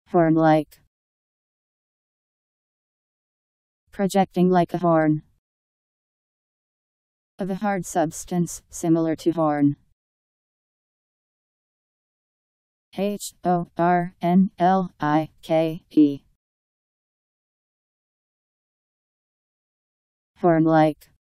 Horn-like. Projecting like a horn. Of a hard substance, similar to horn. Hornlike. Horn-like.